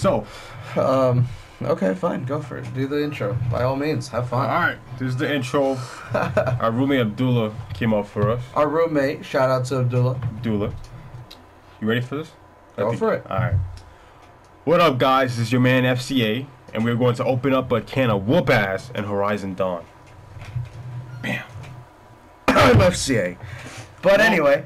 So, okay, fine, go for it. Do the intro. By all means, have fun. Alright, this is the intro. Our roommate Abdullah came up for us. Our roommate, shout out to Abdullah. Abdullah. You ready for this? Go for it. Alright. What up, guys? This is your man FCA, and we're going to open up a can of whoop ass in Horizon Dawn. Bam. I'm FCA. But anyway,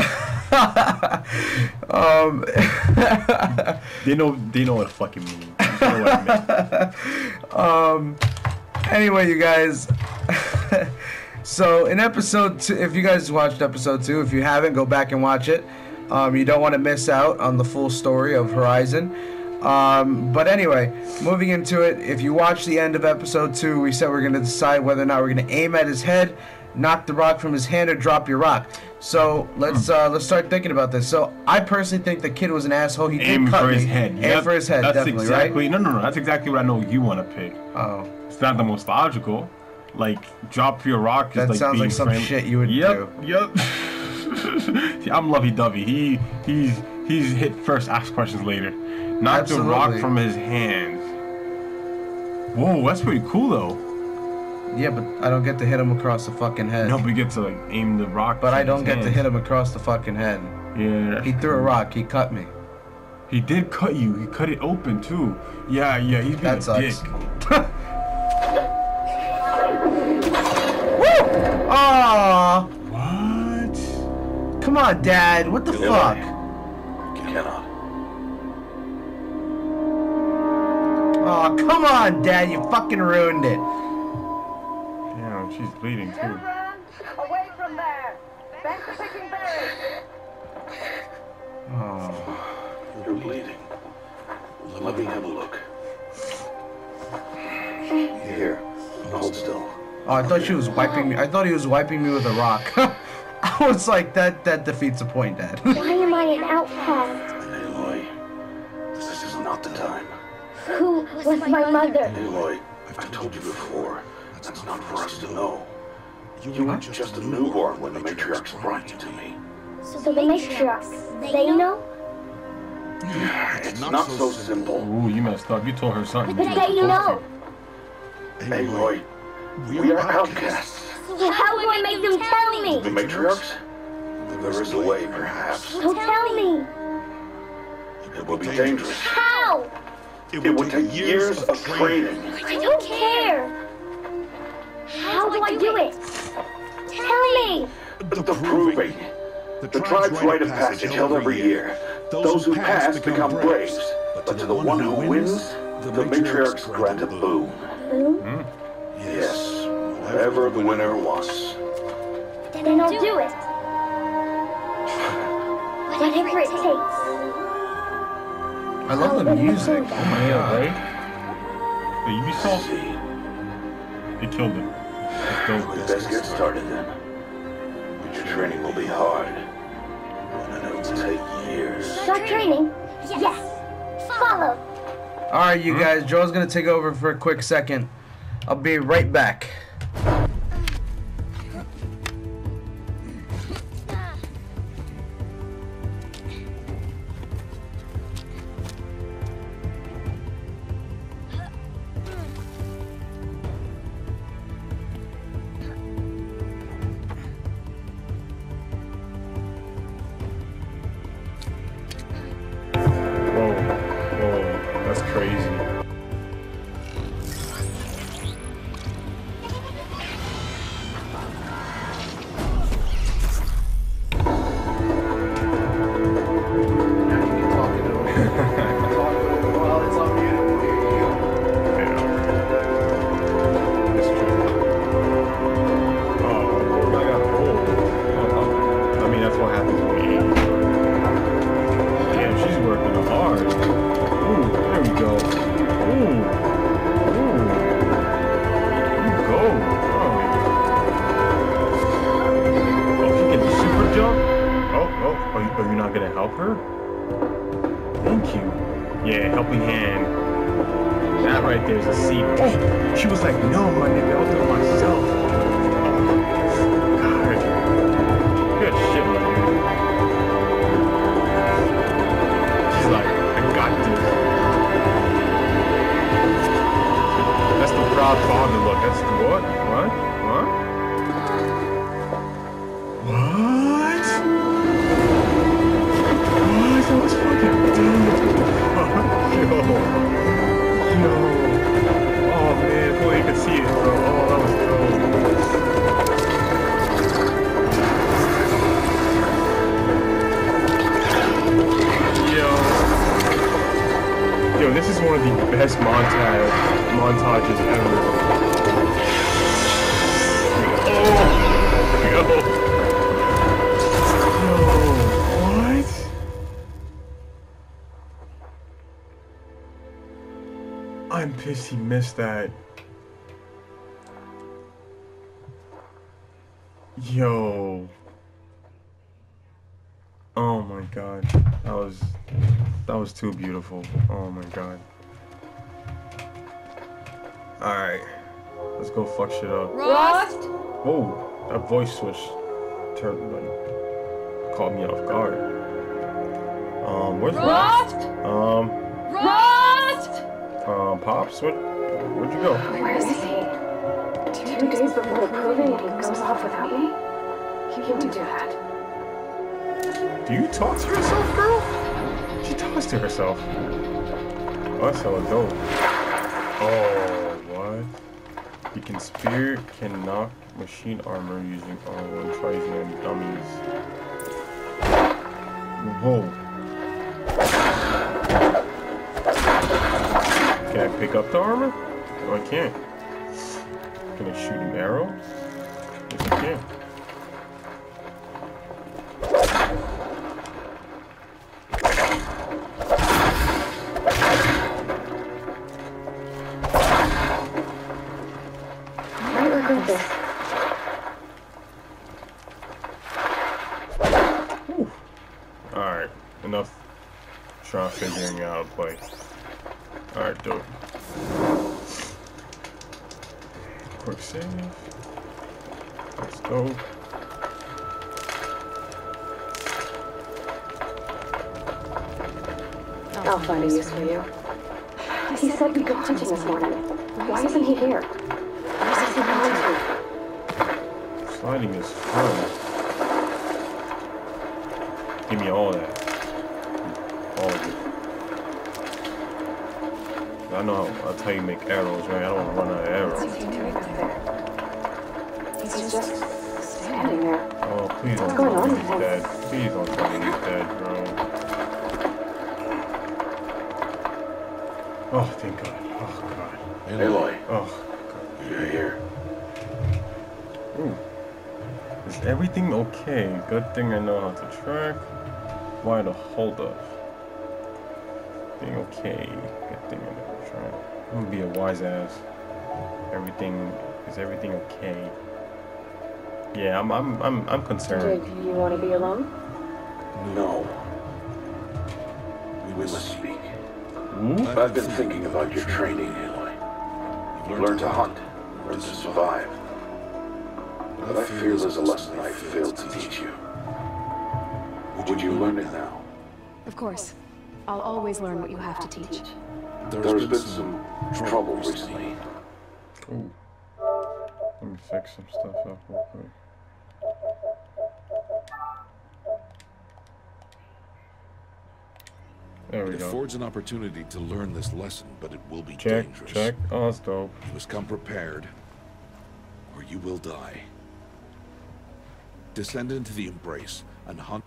they know what it fucking means. You know what I mean. Anyway, you guys. So in episode 2, if you guys watched episode 2, if you haven't, go back and watch it. You don't want to miss out on the full story of Horizon. But anyway, moving into it, if you watch the end of episode 2, we said we're going to decide whether or not we're going to aim at his head, knock the rock from his hand, or drop your rock. So let's start thinking about this. So I personally think the kid was an asshole. He aim did cut for me. his head. Aim for his head, that's definitely, exactly, right? No. That's exactly what I know you want to pick. Oh. It's not the most logical. Like, drop your rock is That like sounds being like some friendly. shit you would do. Yep. See, I'm lovey-dovey. He's hit first, ask questions later. Knock the rock from his hands. Whoa, that's pretty cool though. Yeah, but I don't get to hit him across the fucking head. No, but you get to like aim the rock. But I don't get to hit him across the fucking head. Yeah. He threw a rock. He cut me. He did cut you. He cut it open too. Yeah. He's being a dick. Woo! Aww. What? Come on, Dad. What the fuck? Cannot. Aw, come on, Dad. You fucking ruined it. Damn, she's bleeding too. Away from there! Thanks for picking berries! Oh. You're bleeding. Let me have a look. Here, hold still. Oh, I thought she was wiping me. I thought he was wiping me with a rock. I was like, that defeats the point, Dad. Why am I an outcast? Aloy, this is not the time. Who was my mother? Aloy, I've told you before. That's not for us to know. You were just a newborn when the matriarchs brought you to me. So the matriarchs, they know? It's not so simple. Ooh, you messed up. You told her something. But they know. Aloy, we are outcasts. So how do I make them tell me? The matriarchs? There is a way, perhaps. So tell me. It will be dangerous. How? It would take years of training. I don't care. How do I do it? Tell me. The proving. The tribe's rite of passage held every year. Those who pass become braves. But to the one who wins, the matriarchs grant a boon. Boom? Yes, whatever the winner wants. Then I'll do it. Whatever it takes. I love the music. Oh my god, right? Hey, you be salty. They killed him. We best get started then. Your training will be hard. And it'll take years. Start training? Yes. Follow. Alright, you guys. Joel's going to take over for a quick second. I'll be right back. Whoa, that's crazy. Are you not gonna help her? Thank you. Yeah, helping hand. That right there's a seat. Oh, she was like, no, my nigga, I'll do it myself. Oh, God. Good shit, my nigga. She's like, I got this. montages ever. Oh, what? I'm pissed he missed that. Yo. Oh my god. That was too beautiful. Oh my god. Alright. Let's go fuck shit up. Rost! Whoa, that voice switch turned like caught me off guard. Where's Rost! Rost! Pops, where'd you go? Where is he? 2 days before the proving and he goes off without me? He wouldn't do that. Do you talk to yourself, girl? She talks to herself. Oh, that's hella dope. Oh, what? You can spear, can knock machine armor using R1 tries and dummies. Whoa. Can I pick up the armor? No, I can't. Can I shoot an arrow? Yes, I can. Alright, enough trying figuring out how to play. Alright, do it. Quick save. Let's go. I'll find a use for you. He said we'd go hunting this morning. Why isn't he here? Where's he going to? Sliding is fun. Give me all of that. All of it. I know that's how you make arrows, right? I don't want to run out of arrows. What's he doing up there? He's just standing there. Oh, please don't What's going tell on me with he's him? dead. Please don't tell me he's dead, bro. Oh, thank God. Oh, God. Aloy, Oh, you're here. God. Ooh. Is everything okay? Good thing I know how to track. Why the hold up? Being okay. Good thing I know how to track. I'm gonna be a wise ass. Is everything okay? Yeah, I'm concerned. Did you want to be alone? No. We must speak. Ooh? I've been thinking about your training, Aloy. You've learned to hunt, learned to survive. But I fear there's a lesson I failed to teach you. Would you learn it now? Of course. I'll always learn what you have to teach. There's been some trouble recently. Ooh. Let me fix some stuff up real quick. There we It go. affords an opportunity to learn this lesson, but it will be Check, dangerous. check. Oh, that's dope. You must come prepared, or you will die. Descend into the embrace and hunt.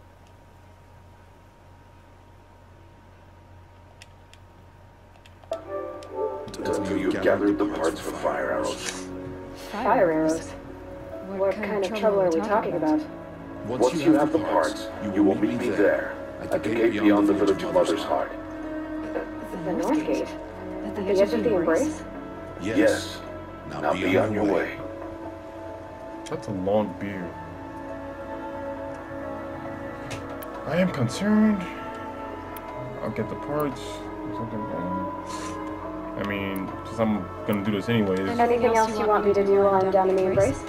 Until you've gathered the parts for fire arrows. Fire arrows. What kind of trouble are we talking about? Once you have the parts, you will meet me there, at the gate beyond the village of Mother's Heart. The North Gate? At the edge of the Embrace? Yes. Now be on your way. That's a long beard. I am concerned. I'll get the parts. There's something wrong. I mean, since I'm gonna do this anyways. Anything else you want me to do while I'm down in the Embrace?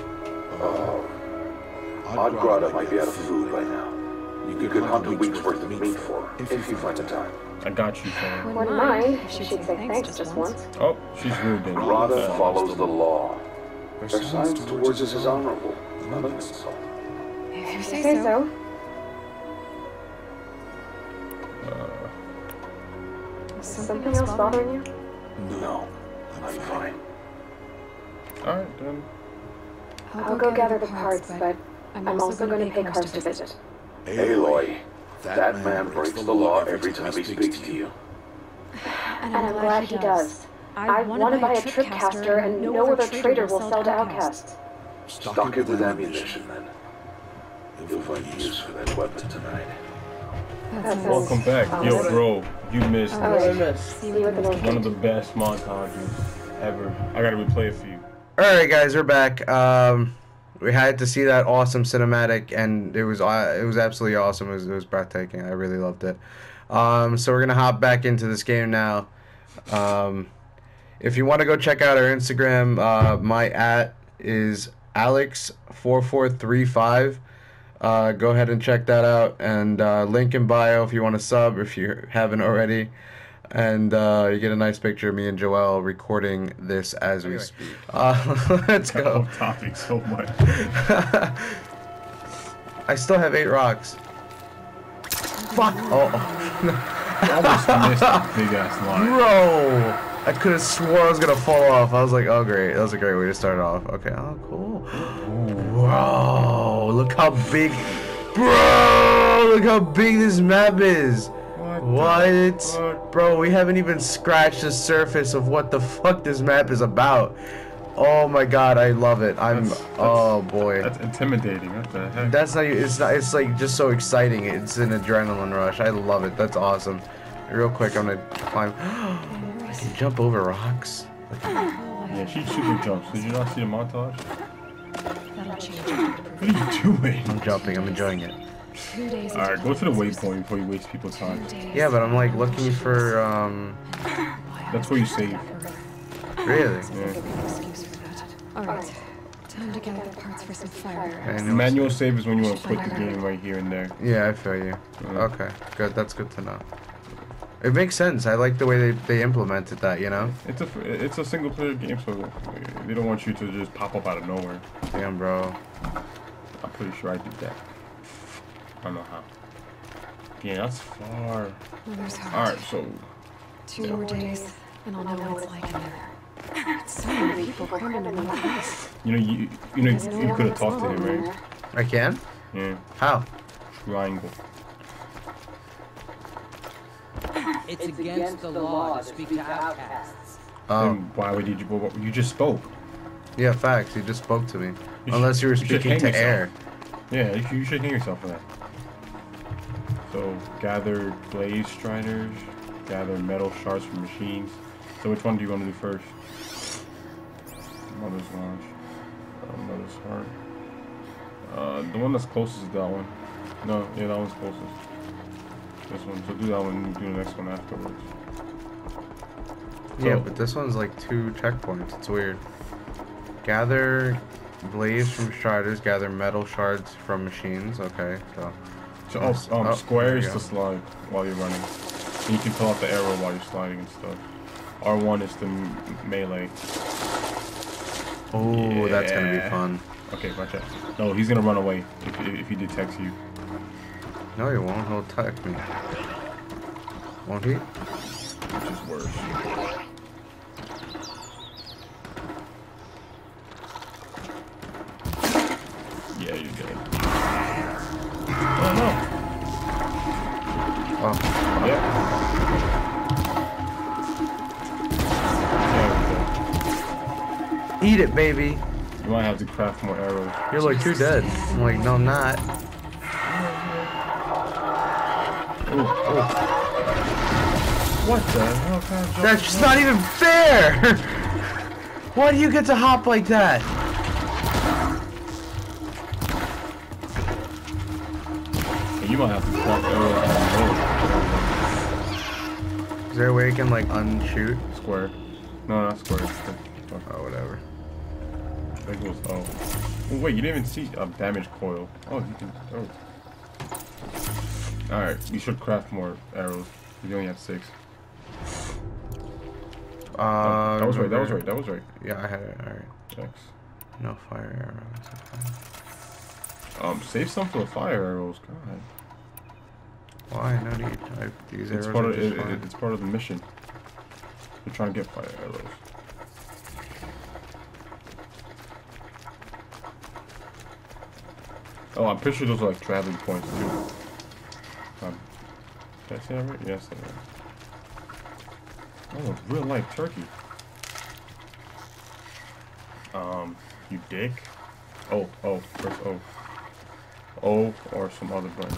Oddgrada might be out of food by now. You could hunt a week's worth of meat for her, if you find the time. I got you, fam. Wouldn't mind if she'd say thanks just once. Oh, she's rude then. Grada follows the law. Her signs towards us is honorable, not an insult. If you say so. Something else bothering you? No, I'm fine. Alright, then. I'll go gather the parts, but I'm also going to pay Karst a visit. Aloy, that man breaks the law every time he speaks to you. And I'm glad he does. I want to buy a tripcaster, and no other trader will sell to outcasts. Stock it with ammunition, then. You'll find use for that weapon tonight. Welcome back. Yo, bro, you missed What did I miss? See you at the one of the best montages ever. I gotta replay it for you. Alright guys, we're back. We had to see that awesome cinematic, and it was absolutely awesome. It was breathtaking. I really loved it. So we're gonna hop back into this game now. If you want to go check out our Instagram, my @ is Alex4435. Go ahead and check that out, and link in bio if you want to sub if you haven't already. And you get a nice picture of me and Joel recording this as we speak. Let's go. Off topic so much. I still have 8 rocks. Fuck! Oh. I almost missed a big ass line. Bro! I could have swore I was gonna fall off. I was like, oh great, that was a great way to start off. Okay, oh cool. Bro, look how big. Bro, look how big this map is. What? Bro, we haven't even scratched the surface of what the fuck this map is about. Oh my god, I love it. Oh boy. That's intimidating. What the heck? That's not. It's like just so exciting. It's an adrenaline rush. I love it. That's awesome. Real quick, I'm gonna climb. I can jump over rocks. Yeah, she super jumps. Did you not see the montage? That'll change. What are you doing? I'm jumping. I'm enjoying it. 2 days. Alright, go to the waypoint before you waste people's time. Yeah, but I'm like looking for That's where you save. really. Yeah. Excuse for that. All right. Time to gather the parts for some fire. Manual Manual save is when you want to quit the game right here and there. Yeah, I feel you. Okay, good. That's good to know. It makes sense. I like the way they implemented that. You know. It's a single player game, so they don't want you to just pop up out of nowhere. Damn, bro. I'm pretty sure I did that. I don't know how. Yeah, that's far. Alright, so 2 more days, and I'll know what it's like in there. So many people crammed into one place. you could have talked to him, right? I can. Yeah. How? Triangle. It's against the law to speak to outcasts. Oh. Then why would you just spoke? Yeah, facts. You just spoke to me. You Unless you were should speaking hang to yourself. air. Yeah, you should hang yourself for that. So gather blaze striders, gather metal shards from machines. So which one do you want to do first? Mother's launch. Mother's heart. The one that's closest is that one. No, yeah, that one's closest. This one. So do that one and do the next one afterwards. Yeah, So- but this one's like 2 checkpoints. It's weird. Gather blaze from striders, gather metal shards from machines. Okay, so. So, square there is you to go. slide while you're running. And you can pull out the arrow while you're sliding and stuff. R1 is the melee. Oh, that's gonna be Yeah. fun. Okay, watch out. No, he's gonna run away if he detects you. No, he won't. He'll attack me. Won't he? Which is worse. Yeah, you're dead. Oh no! Oh, Yep. eat it, baby. You might have to craft more arrows. You're like, you're dead. I'm like, no, I'm not. What the hell kind of jump That's is just not even fair. Why do you get to hop like that? You might have to craft arrows on Is there a way you can like unshoot? the square. No, not square. Oh, whatever. I think it was oh. Oh wait, you didn't even see a damage coil. Oh, you can. Oh. All right, you should craft more arrows. You only have 6. That was right. That was right. That was right. Yeah, I had it. All right. X. No fire arrows. Save some for the fire arrows. God. Why? No need. These arrows It's part are of just fine. it's part of the mission. We're trying to get fire arrows. Oh, I'm pretty sure those are like traveling points too. Did I say that right? Yes, I said that right. Oh, real life turkey. You dick. Oh, first O. O or some other button.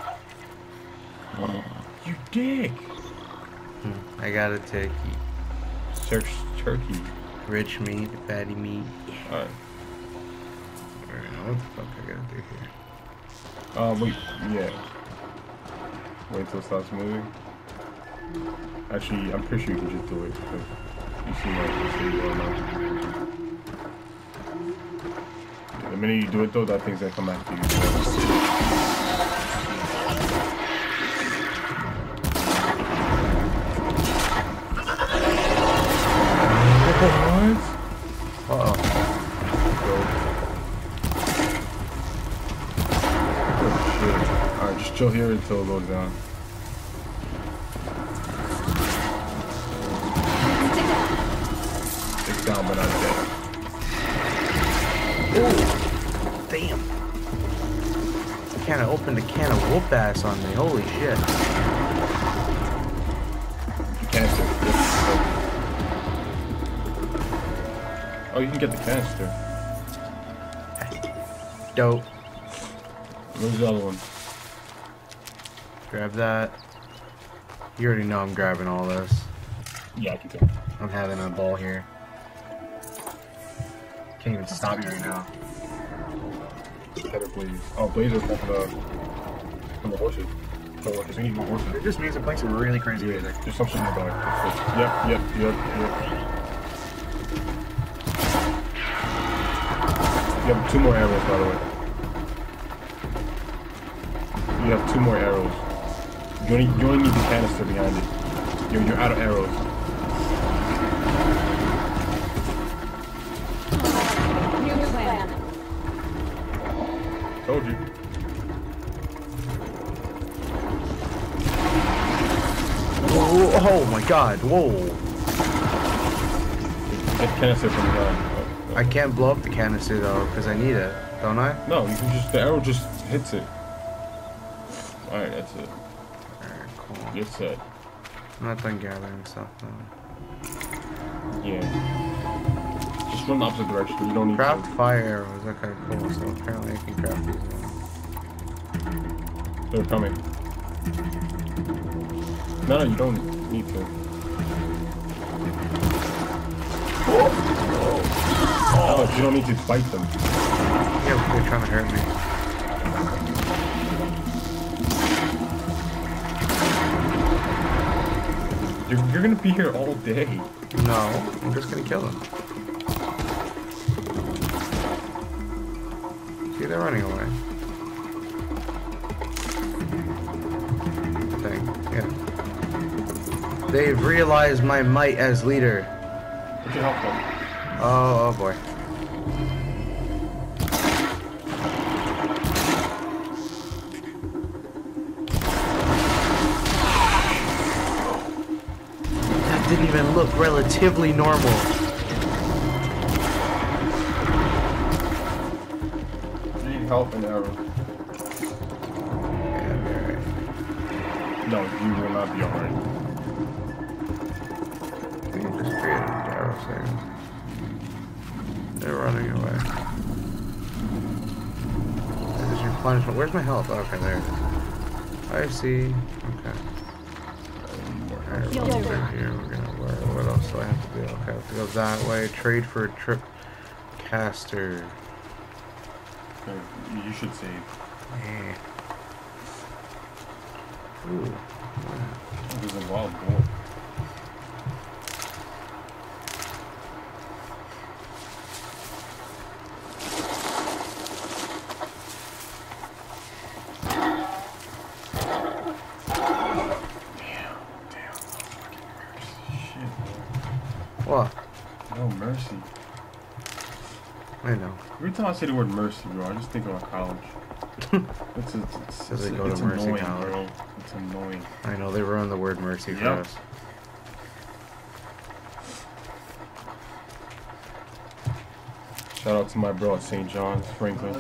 You dick. I got a turkey. Search turkey. Rich meat, fatty meat. Alright. Alright, what the fuck I gotta do here? Wait, yeah. Wait till it starts moving. Actually, I'm pretty sure you can just do it because you seem like you're going on. The minute you do it though, that thing's gonna come after you. What? Uh-oh. Oh shit. Alright, just chill here until it goes down. It's down but not dead. Ooh. Damn. Kinda opened a can of whoop ass on me. Holy shit. Canister. Oh, you can get the canister. Dope. Where's the other one? Grab that. You already know I'm grabbing all this. Yeah, I can tell. I'm having a ball here. Can't even stop you right now. Better Blaze. Oh, Blaze is from the horses. So, because we need more horses. It just means I'm playing some really crazy music. There's something in the back. Yep. You have 2 more arrows, by the way. You have 2 more arrows. You only need the canister behind it. You're out of arrows. New plan. Told you. Oh my god, whoa. Get the canister from the ground. I can't blow up the canister though, because I need it, don't I? No, you can just, the arrow just hits it. Alright, that's it. Alright, cool. Get set. I'm not done gathering stuff though. Yeah. Just run the opposite direction. You don't need Craft to. fire arrows, okay, cool. So apparently I can craft these now. They're coming. No, you don't need to. Oh, you don't need to fight them. Yeah, they're trying to hurt me. You're gonna be here all day. No, I'm just gonna kill them. See, they're running away. Thing, yeah. They've realized my might as leader. We can help them. Oh boy. That didn't even look relatively normal. You need help in arrow. Yeah, alright. No, you will not be alright. We can just create an arrow thing. They're running away. There's your punishment. Where's my health? Okay, there it is. I see. Okay. Alright, we're gonna go here. We're gonna what else do I have to do? Okay, I have to go that way. Trade for a trip caster. Okay, you should save. Yeah. Ooh. There's a wild boar. What? No mercy. I know. Every time I say the word mercy, bro, I just think about college. It's Does it go to Mercy annoying, College? bro. It's annoying. I know, they ruined the word mercy for Yep. us. Shout out to my bro at St. John's, Franklin.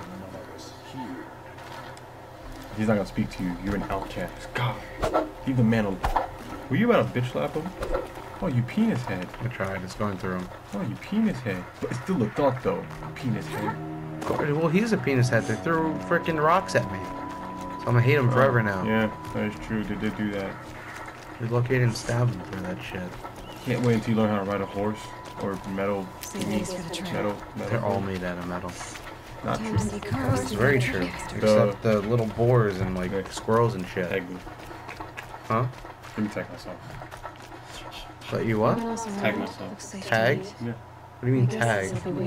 He's not gonna speak to you. You're an outcast. God, leave the man alone. Were you about to bitch slap him? Oh, you penis head. I tried. It's going through him. Oh, you penis head. But it still looked up though. Penis head. Well, he's a penis head. They threw freaking rocks at me. So I'm gonna hate him forever now. Yeah, that is true. They did do that. Just locate and stab him for that shit. Can't wait until you learn how to ride a horse or metal. Thanks for the try. Metal. They're all made out of metal. Not true. It's very true. Except the little boars and like squirrels and shit. Tag me. Huh? Let me tag myself. But you what? Tag myself. Tag? Yeah. What do you mean tag?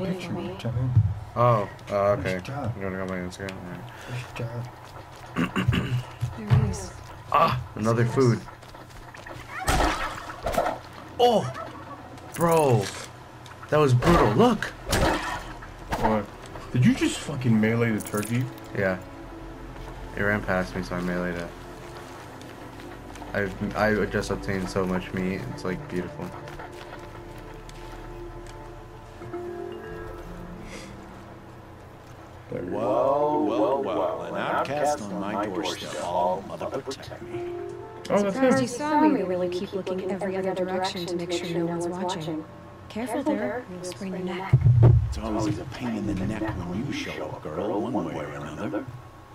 Oh, okay. job. You wanna go on my Instagram? Alright. First job. There he is. Ah, another food. Oh, bro, that was brutal. Look. What? Did you just fucking melee the turkey? Yeah. It ran past me, so I meleeed it. I just obtained so much meat. It's like beautiful. Well, an outcast on my doorstep. All mother protect me. Oh, that's Surprised you him. saw me the way you keep looking every other direction to make sure no one's watching. Careful there, you'll sprain your neck. It's always a pain in the neck when you show up, girl, one way or another.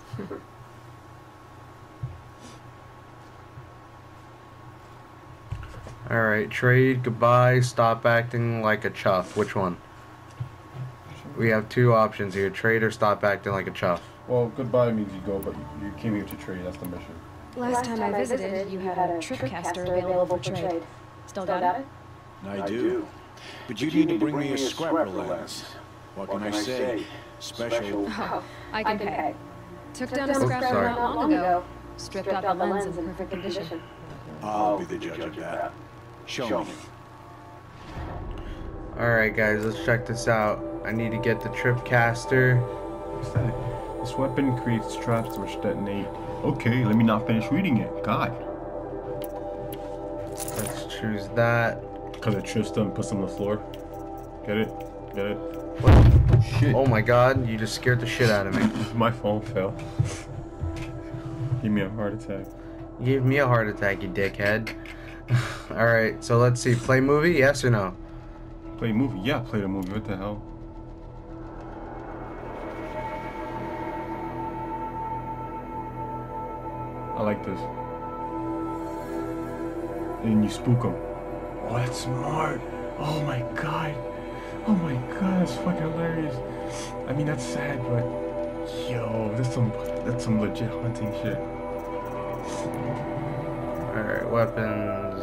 Alright, trade, goodbye, stop acting like a chuff. Which one? We have two options here, trade or stop acting like a chuff. Well, goodbye means you go, but you came here to trade. That's the mission. Last time I visited, you had a tripcaster available for trade. Still got it? I do. But you need to bring me a scrapper lens. What can I say? Special. Oh, I can pay. Took down a Oh, scrapper sorry. not long ago. Stripped out the lens in perfect condition. I'll be the judge of that. Show me. Alright guys, let's check this out. I need to get the tripcaster. What's that? This weapon creates traps which detonate. Okay, let me not finish reading it. God. Let's choose that. Because it trips them and puts them on the floor. Get it? Get it? What? Oh, shit. Oh my god, you just scared the shit out of me. My phone fell. Give me a heart attack. You gave me a heart attack, you dickhead. Alright, so let's see. Play movie, yes or no? Play a movie? Yeah, play the movie. What the hell? I like this. And you spook them. Oh, that's smart. Oh my god. Oh my god, that's fucking hilarious. I mean, that's sad, but yo, that's some legit hunting shit. Alright, weapons.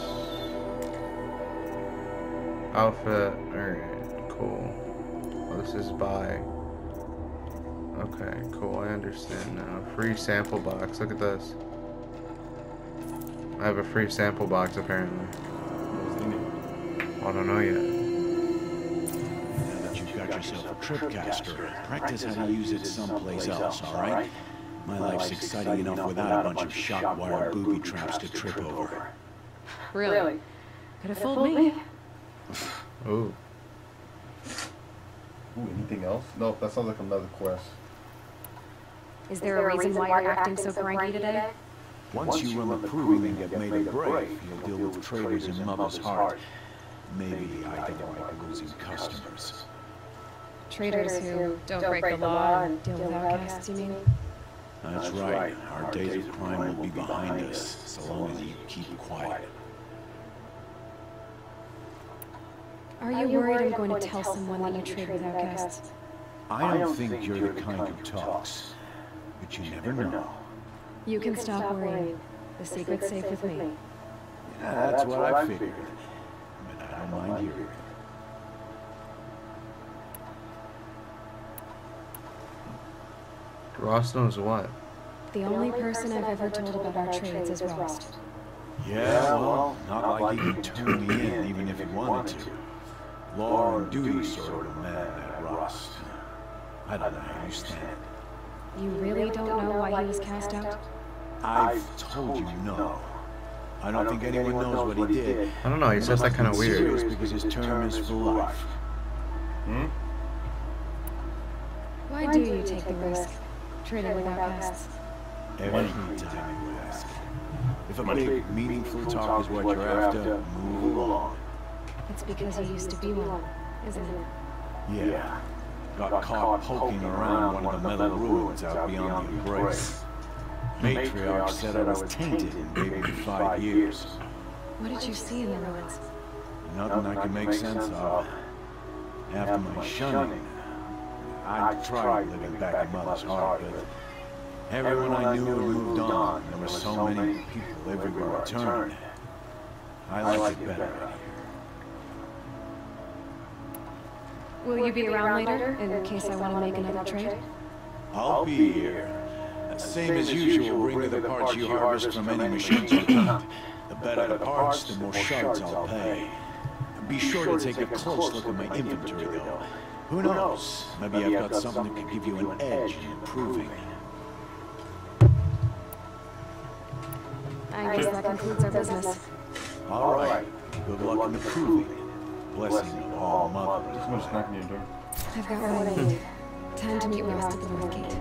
Outfit. Alright, cool. Oh, this is buy. Okay, cool, I understand now. Free sample box, look at this. I have a free sample box apparently. What's in it? I don't know yet. Now that you've got yourself a tripcaster, practice how to use it someplace else, alright? My life's exciting enough without a bunch of shock wire booby traps to trip over. Really? Could have fooled me. Ooh. Ooh, anything else? No, that sounds like another quest. Is there a reason why you're acting so cranky today? Once you run the proving and get made a brave, you'll deal with traitors in Mother's Heart. Maybe I don't like losing customers. Traitors who don't break the law and deal with outcasts, you mean? That's right. Our days of crime will be behind us, so long as you keep quiet. Are you worried I'm going to tell someone that you trade with outcasts? I don't think you're the kind who talks, but you never know. You can stop worrying. The secret's safe with me. Yeah, that's what I figured. But I don't mind hearing it. Rost knows what? The only person I've ever told about our trades is Rost. Yeah, well, not like he could turn me in even if he wanted to. Law and duty sort of man, that Rost. I don't know how you stand. You really don't know why he was cast out? I've told you no. I don't think anyone knows what he did. I don't know, he says that kind of weird. Serious because his term is for life. Hmm? Why do you take the risk, trading with outcasts? Every time you ask. If a big, meaningful talk is what you're after, move along. It's because you used to be one, isn't it? Yeah. Got caught poking around one of the metal ruins out beyond the Embrace. Matriarch said I was tainted and gave me 5 years. What did you see in the ruins? Nothing I can make sense of. After my shunning, I tried living back in Mother's Heart, but everyone I knew had moved on. There were so many people everywhere I turned. I liked it better out here. Will you be around later, in case I want to make another trade? I'll be here. Same as usual, bring me the parts you harvest from any machines you hunt. The better the parts, the more shards I'll pay. Be sure to take a close look at my inventory, though. Who knows? Maybe I've got something that could give you an edge in improving. I guess that concludes our business. All right. Good luck in improving. Blessing of all mothers. Someone's knocking your door. I've got what I need. Time to meet the rest of the Northgate.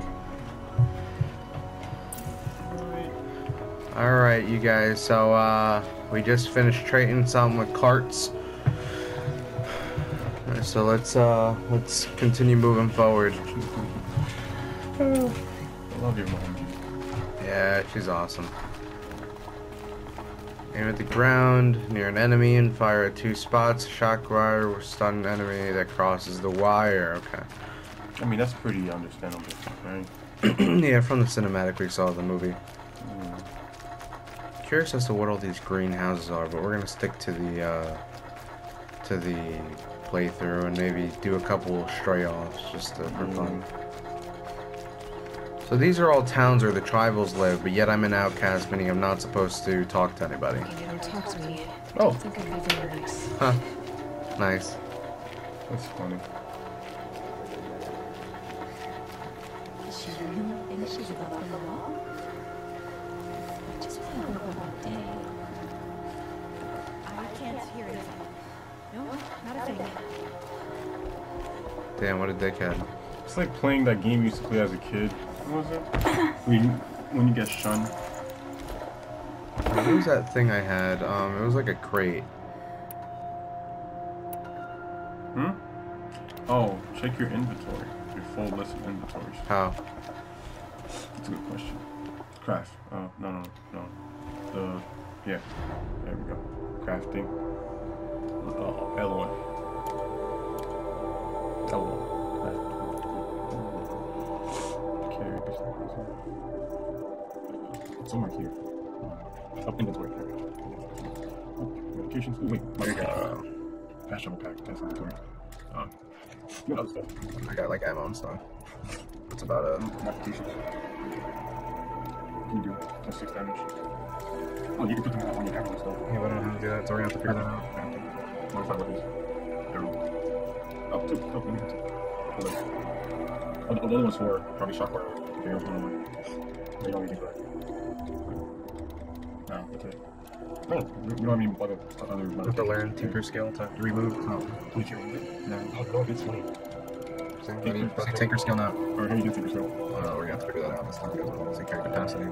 Alright, you guys, so we just finished trading something with carts. So let's continue moving forward. I love your mom. Yeah, she's awesome. Aim at the ground near an enemy and fire at 2 spots. Shock wire will stun an enemy that crosses the wire. Okay. I mean, that's pretty understandable, right? Yeah, from the cinematic we saw of the movie. Curious as to what all these greenhouses are, but we're gonna stick to the playthrough and maybe do a couple stray offs just for fun. So these are all towns where the tribals live, but yet I'm an outcast, meaning I'm not supposed to talk to anybody. You don't talk to me. Oh. I think I'd be very nice. Huh. Nice. That's funny. Does she really think she's above the law? I just want to go about day. I can't hear anything. No, not a thing. Damn, what a dickhead. It's like playing that game you used to play as a kid. What was it? when you get shunned. What was that thing I had? It was like a crate. Hmm? Oh, check your inventory. Your full list of inventories. How? That's a good question. Craft. Oh, no. Yeah. There we go. Crafting. L1. Carry this. Somewhere here. Up inventory. Medications. Wait, fast travel pack. That's inventory. What other stuff? I got like ammo and stuff. That's about it. Medications. What can you do? That's 6 damage. Oh, you can put them on your ammo and stuff. Yeah, we don't know how to do that, so we're gonna have to figure that out. What is that? What is it? Arrow. Up 2. Oh, let me hit 2. Oh, the other one's for probably shock wire. Okay, here's one more. You don't need that. No, that's it. Oh, you don't have any other We have to learn tinker skill to remove. Oh, Did you remove it? no. Oh, it's funny. See, tinker skill now. Or how you do tinker skill? We're gonna have to figure that out this time because see carry capacity.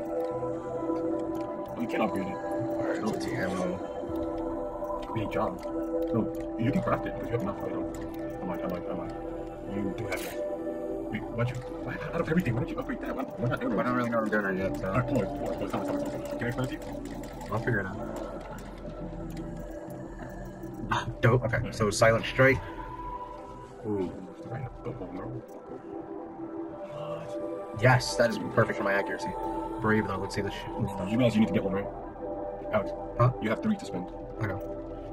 You can upgrade it. Alright, so it's ammo. Great job. No, you can craft it because you have enough. I like. You do have it. Wait, out of everything, why don't you upgrade that? Why not everyone? I don't really know what I'm doing right yet, so Alright, tell me. Can I explain it to you? I'll figure it out. Ah, dope. Okay, so silent strike. Ooh. Yes, that is perfect for my accuracy. Brave though, let's see the shit. You realize you need to get one, right? Alex. Huh? You have 3 to spend. I know.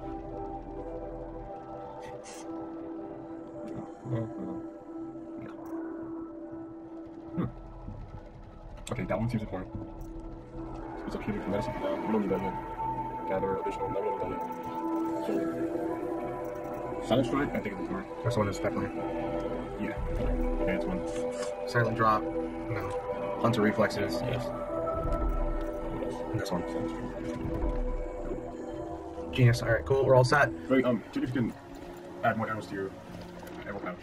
Okay, that one seems important. It's up here for medicine. We don't need that yet. Gather additional. No, we don't need that yet. So, silent strike, I think it's important. This one is definitely. Yeah. Okay, it's one. Silent drop. No. Hunter reflexes. Yes. And this one. Genius. Alright, cool. We're all set. Wait, check if you can add more arrows to your arrow pouch.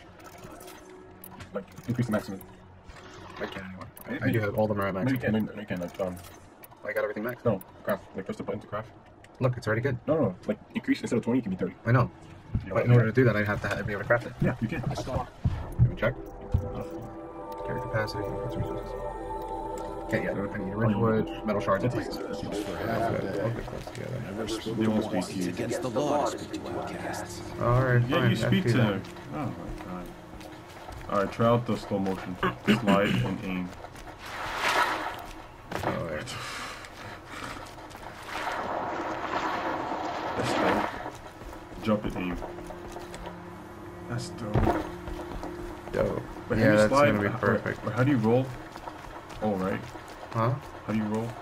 Like, increase the maximum. I can't anymore. I do have all of them are at max. No, you can, like, I got everything maxed. No, craft. Like press the button to craft. Look, it's already good. No. Like increase instead of 20, it can be 30. I know. You But in order to do that, I'd have to be able to craft it. Yeah, you can. I saw. Let me check. Carry capacity. Resources. Okay, yeah. I need rich wood, metal shards, and plates. Just for half of that. Never spoke They won't to speak us. to you. It's against the law to speak to outcasts. Alright, Yeah, fine. you speak FD to. then. Oh my god. Alright, try out the slow motion. Slide and aim. Alright. That's dope. Jump and aim. That's dope. Yo. But Yeah, how do you that's slide? gonna be perfect. Or how do you roll? Oh, right. Huh? How do you roll?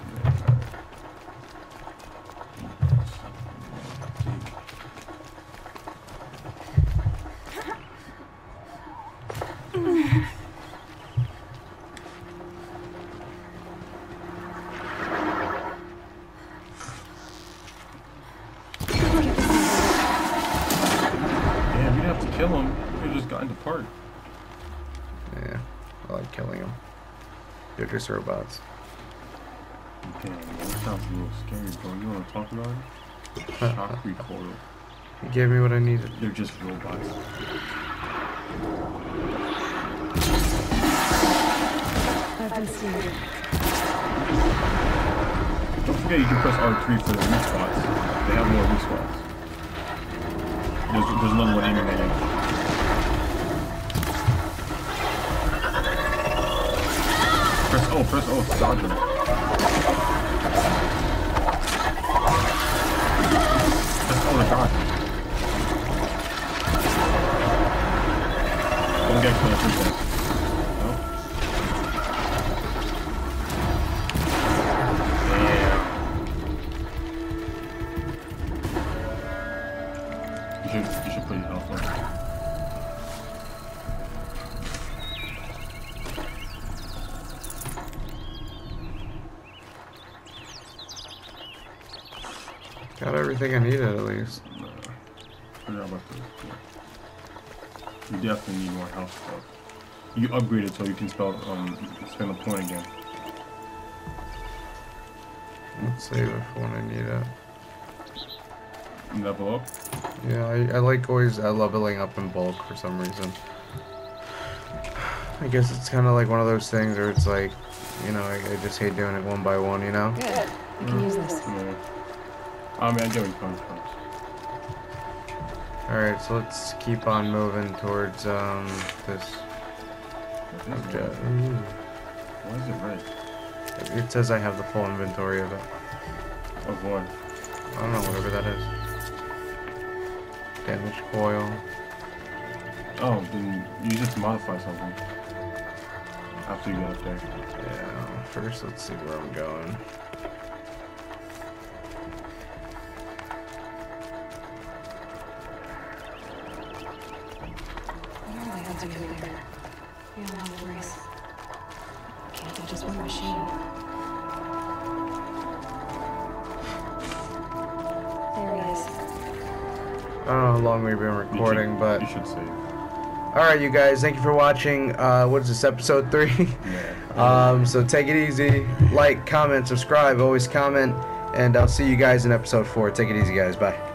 Yeah, we didn't have to kill him. We could've just gotten the part. Yeah. I like killing them. They're just robots. Damn, man, that sounds a little scary, bro. You wanna talk about it? Shock recoil. You gave me what I needed. They're just robots. I've been seeing. Don't forget you can press R3 for the respots. They have more respots. There's another one aiming at you. Press O, dodge him. Press O to dodge. Don't get close to that. No? Damn. You should put your health on. Got everything I needed at least. Forgot about this. Yeah. You definitely need more health stuff. You upgrade it so you can spend the point again. Let's save it for when I need it. Level up. Yeah, I like always leveling up in bulk for some reason. I guess it's kind of like one of those things where it's like, you know, I just hate doing it one by one, you know? Good. I can use this. Yeah. I mean, I get where you're coming from. Alright, so let's keep on moving towards this object. Why is it red? It says I have the full inventory of it. Of what? I don't know, whatever that is. Damage coil. Oh, then use it to modify something. After you get up there. Yeah, first let's see where I'm going. What are they up to there? We all have a race. Can't be just one machine. There he is. I don't know how long we've been recording, but You should save. alright, you guys, thank you for watching. What is this, episode 3? Yeah. So take it easy. Like, comment, subscribe, always comment, and I'll see you guys in episode 4. Take it easy, guys. Bye.